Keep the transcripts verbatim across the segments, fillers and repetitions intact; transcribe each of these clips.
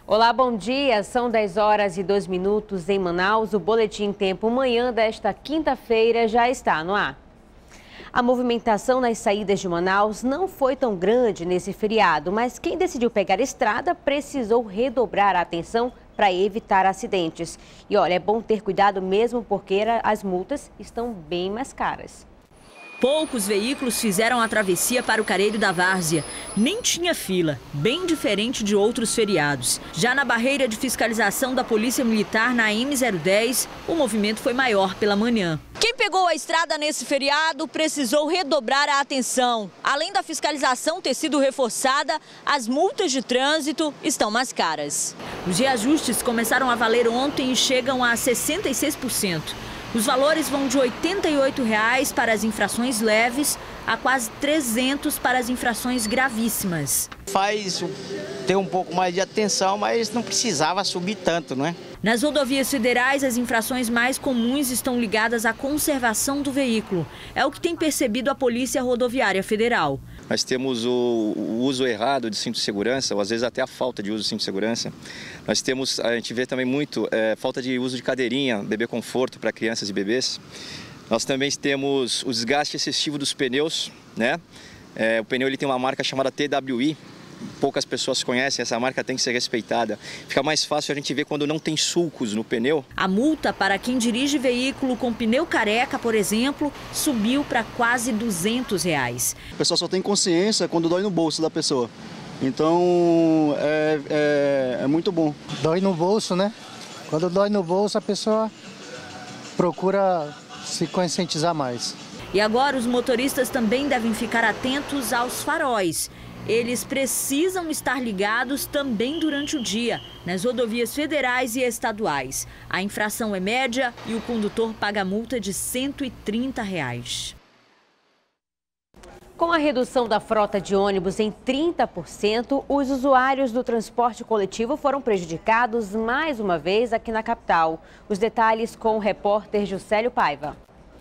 Olá, bom dia. São dez horas e dois minutos em Manaus. O Boletim Tempo Manhã desta quinta-feira já está no ar. A movimentação nas saídas de Manaus não foi tão grande nesse feriado, mas quem decidiu pegar a estrada precisou redobrar a atenção para evitar acidentes. E olha, é bom ter cuidado mesmo porque as multas estão bem mais caras. Poucos veículos fizeram a travessia para o Careiro da Várzea. Nem tinha fila, bem diferente de outros feriados. Já na barreira de fiscalização da Polícia Militar na M zero dez, o movimento foi maior pela manhã. Quem pegou a estrada nesse feriado precisou redobrar a atenção. Além da fiscalização ter sido reforçada, as multas de trânsito estão mais caras. Os reajustes começaram a valer ontem e chegam a sessenta e seis por cento. Os valores vão de oitenta e oito reais para as infrações leves a quase trezentos para as infrações gravíssimas. Faz ter um pouco mais de atenção, mas não precisava subir tanto, não é? Nas rodovias federais, as infrações mais comuns estão ligadas à conservação do veículo. É o que tem percebido a Polícia Rodoviária Federal. Nós temos o, o uso errado de cinto de segurança, ou às vezes até a falta de uso de cinto de segurança. Nós temos, a gente vê também muito, é, falta de uso de cadeirinha, bebê conforto para crianças e bebês. Nós também temos o desgaste excessivo dos pneus, né? É, o pneu ele tem uma marca chamada T W I. Poucas pessoas conhecem, essa marca tem que ser respeitada. Fica mais fácil a gente ver quando não tem sulcos no pneu. A multa para quem dirige veículo com pneu careca, por exemplo, subiu para quase duzentos reais. O pessoal só tem consciência quando dói no bolso da pessoa. Então é, é, é muito bom. Dói no bolso, né? Quando dói no bolso, a pessoa procura se conscientizar mais. E agora os motoristas também devem ficar atentos aos faróis. Eles precisam estar ligados também durante o dia, nas rodovias federais e estaduais. A infração é média e o condutor paga multa de cento e trinta reais. Com a redução da frota de ônibus em trinta por cento, os usuários do transporte coletivo foram prejudicados mais uma vez aqui na capital. Os detalhes com o repórter Juscelio Paiva.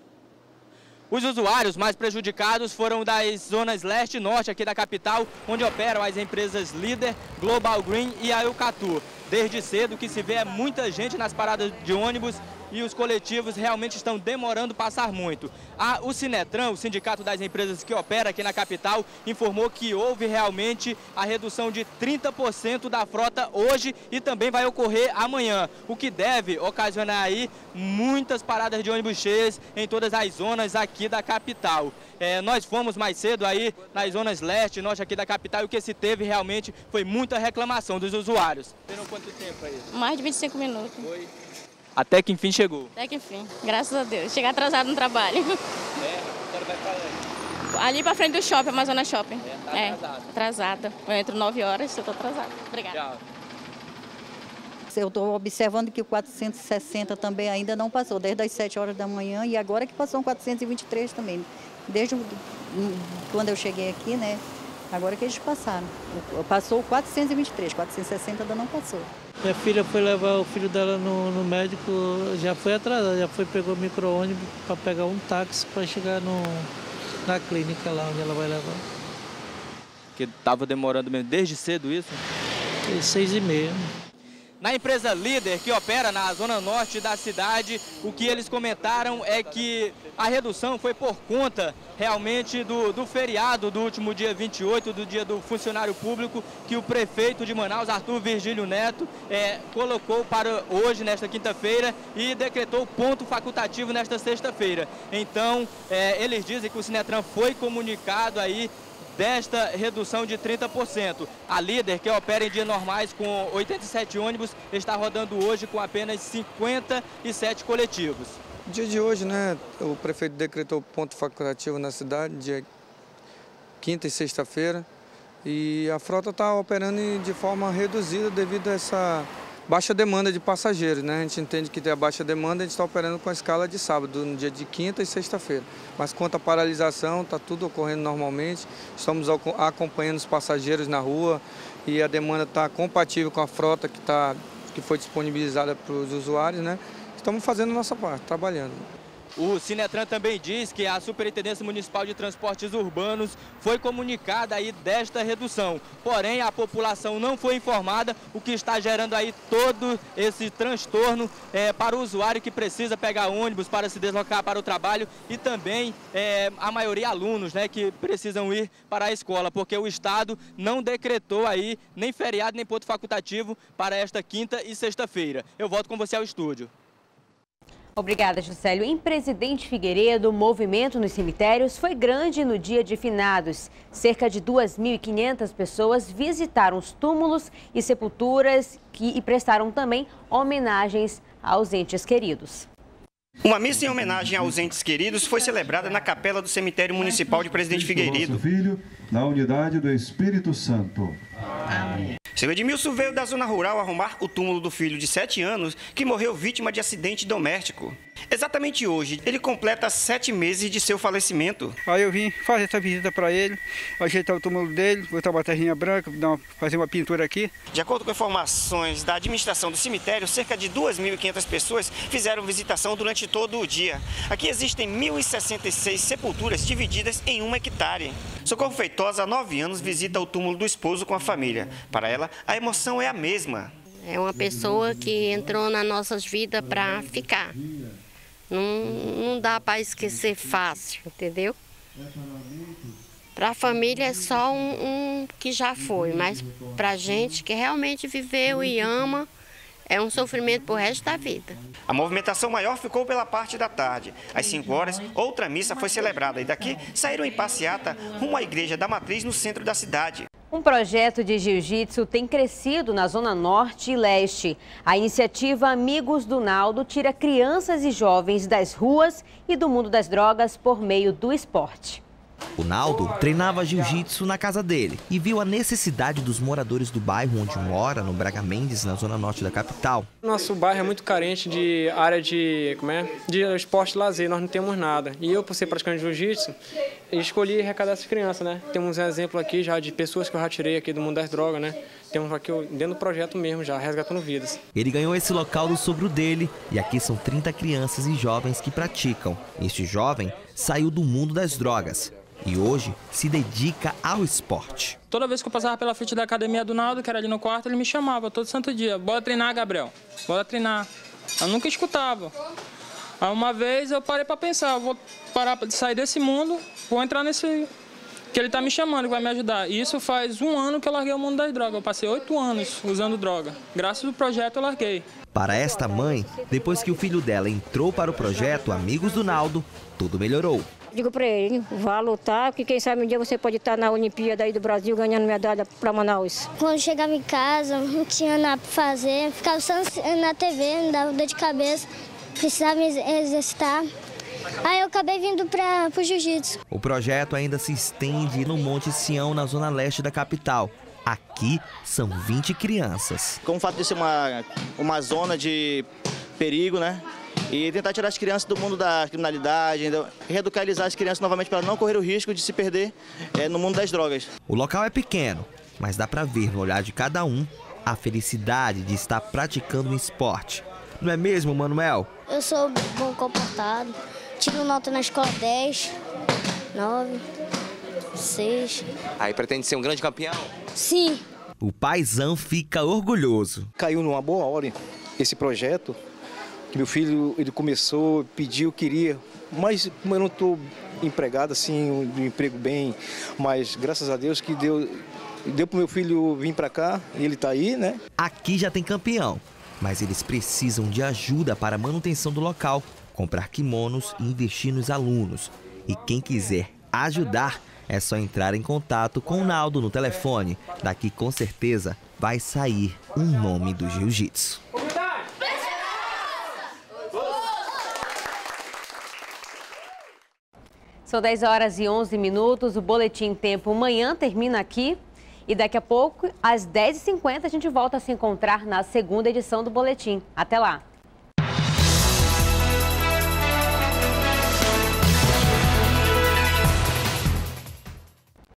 Os usuários mais prejudicados foram das zonas leste e norte aqui da capital, onde operam as empresas Líder, Global Green e a Eucatu. Desde cedo que se vê é muita gente nas paradas de ônibus e os coletivos realmente estão demorando passar muito. A, o Sinetran, o sindicato das empresas que opera aqui na capital, informou que houve realmente a redução de trinta por cento da frota hoje e também vai ocorrer amanhã, o que deve ocasionar aí muitas paradas de ônibus cheias em todas as zonas aqui da capital. É, nós fomos mais cedo aí nas zonas leste e norte aqui da capital e o que se teve realmente foi muita reclamação dos usuários. Esperam quanto tempo aí? Mais de vinte e cinco minutos. Foi. Até que enfim chegou. Até que enfim, graças a Deus. Chegar atrasado no trabalho. É, agora vai falando. Ali pra frente do shopping, Amazonas Shopping. É, tá é atrasada. atrasada. Eu entro nove horas, eu tô atrasada. Obrigada. Tchau. Eu estou observando que o quatrocentos e sessenta também ainda não passou, desde as sete horas da manhã e agora que passou um quatrocentos e vinte e três também. Desde quando eu cheguei aqui, né? Agora que eles passaram. Passou o quatrocentos e vinte e três, quatrocentos e sessenta ainda não passou. Minha filha foi levar o filho dela no, no médico, já foi atrasada, já foi, pegou micro-ônibus para pegar um táxi para chegar no, na clínica lá onde ela vai levar. Que estava demorando mesmo desde cedo isso? E seis e meia. Na empresa Líder, que opera na zona norte da cidade, o que eles comentaram é que a redução foi por conta realmente do, do feriado do último dia vinte e oito, do dia do funcionário público, que o prefeito de Manaus, Arthur Virgílio Neto, é, colocou para hoje, nesta quinta-feira, e decretou ponto facultativo nesta sexta-feira. Então, é, eles dizem que o Sinetran foi comunicado aí desta redução de trinta por cento. A Líder, que opera em dias normais com oitenta e sete ônibus, está rodando hoje com apenas cinquenta e sete coletivos. No dia de hoje, né, o prefeito decretou ponto facultativo na cidade, dia quinta e sexta-feira, e a frota está operando de forma reduzida devido a essa baixa demanda de passageiros, né? A gente entende que tem a baixa demanda, a gente está operando com a escala de sábado, no dia de quinta e sexta-feira. Mas quanto à paralisação, está tudo ocorrendo normalmente, estamos acompanhando os passageiros na rua e a demanda está compatível com a frota que, tá, que foi disponibilizada para os usuários, né? Estamos fazendo a nossa parte, trabalhando. O Sinetran também diz que a Superintendência Municipal de Transportes Urbanos foi comunicada aí desta redução. Porém, a população não foi informada, o que está gerando aí todo esse transtorno é, para o usuário que precisa pegar ônibus para se deslocar para o trabalho e também é, a maioria alunos, né, que precisam ir para a escola, porque o Estado não decretou aí nem feriado nem ponto facultativo para esta quinta e sexta-feira. Eu volto com você ao estúdio. Obrigada, Juscelio. Em Presidente Figueiredo, o movimento nos cemitérios foi grande no dia de finados. Cerca de duas mil e quinhentas pessoas visitaram os túmulos e sepulturas que, e prestaram também homenagens aos entes queridos. Uma missa em homenagem aos entes queridos foi celebrada na capela do cemitério municipal de Presidente Figueiredo. Nosso Filho, na unidade do Espírito Santo. Amém. Seu Edmilson veio da zona rural arrumar o túmulo do filho de sete anos que morreu vítima de acidente doméstico. Exatamente hoje, ele completa sete meses de seu falecimento. Aí eu vim fazer essa visita para ele, ajeitar o túmulo dele, botar uma terrinha branca, dar uma, fazer uma pintura aqui. De acordo com informações da administração do cemitério, cerca de duas mil e quinhentas pessoas fizeram visitação durante todo o dia. Aqui existem mil e sessenta e seis sepulturas divididas em um hectare. Socorro Feitosa, há nove anos, visita o túmulo do esposo com a família. Para ela, a emoção é a mesma. É uma pessoa que entrou nas nossas vidas para ficar. Não, não dá para esquecer fácil, entendeu? Para a família é só um, um que já foi, mas para a gente que realmente viveu e ama, é um sofrimento pro resto da vida. A movimentação maior ficou pela parte da tarde. Às cinco horas, outra missa foi celebrada e daqui saíram em passeata rumo à Igreja da Matriz no centro da cidade. Um projeto de jiu-jitsu tem crescido na Zona Norte e Leste. A iniciativa Amigos do Naldo tira crianças e jovens das ruas e do mundo das drogas por meio do esporte. O Naldo treinava jiu-jitsu na casa dele e viu a necessidade dos moradores do bairro onde mora, no Braga Mendes, na zona norte da capital. Nosso bairro é muito carente de área de, como é? de esporte e lazer, nós não temos nada. E eu, por ser praticante de jiu-jitsu, escolhi arrecadar essas crianças, né? Temos um exemplo aqui já de pessoas que eu já tirei aqui do mundo das drogas, né? Temos aqui dentro do projeto mesmo já, resgatando vidas. Ele ganhou esse local do sogro dele e aqui são trinta crianças e jovens que praticam. Este jovem saiu do mundo das drogas e hoje se dedica ao esporte. Toda vez que eu passava pela frente da academia do Naldo, que era ali no quarto, ele me chamava todo santo dia. Bora treinar, Gabriel, bora treinar. Eu nunca escutava. Aí uma vez eu parei para pensar, vou parar de sair desse mundo, vou entrar nesse que ele está me chamando, que vai me ajudar. E isso faz um ano que eu larguei o mundo das drogas. Eu passei oito anos usando droga. Graças ao projeto eu larguei. Para esta mãe, depois que o filho dela entrou para o projeto Amigos do Naldo, tudo melhorou. Digo para ele, vá lutar, porque quem sabe um dia você pode estar na Olimpíada aí do Brasil ganhando medalha para Manaus. Quando chegava em casa, não tinha nada para fazer, ficava só na T V, me dava dor de cabeça, precisava me exercitar. Aí eu acabei vindo para o jiu-jitsu. O projeto ainda se estende no Monte Sião, na zona leste da capital. Aqui são vinte crianças. Com o fato de ser uma, uma zona de perigo, né? E tentar tirar as crianças do mundo da criminalidade, reeducalizar as crianças novamente para não correr o risco de se perder é, no mundo das drogas. O local é pequeno, mas dá para ver no olhar de cada um a felicidade de estar praticando um esporte. Não é mesmo, Manuel? Eu sou bom comportado, tiro nota na escola dez, nove, seis. Aí pretende ser um grande campeão? Sim. O paizão fica orgulhoso. Caiu numa boa hora esse projeto, que meu filho ele começou, pediu, queria, mas como eu não estou empregado assim, um emprego bem, mas graças a Deus que deu, deu para o meu filho vir para cá, e ele está aí, né? Aqui já tem campeão, mas eles precisam de ajuda para a manutenção do local, comprar kimonos e investir nos alunos. E quem quiser ajudar, é só entrar em contato com o Naldo no telefone. Daqui com certeza vai sair um nome do jiu-jitsu. São dez horas e onze minutos, o Boletim Tempo Manhã termina aqui e daqui a pouco, às dez e cinquenta, a gente volta a se encontrar na segunda edição do Boletim. Até lá!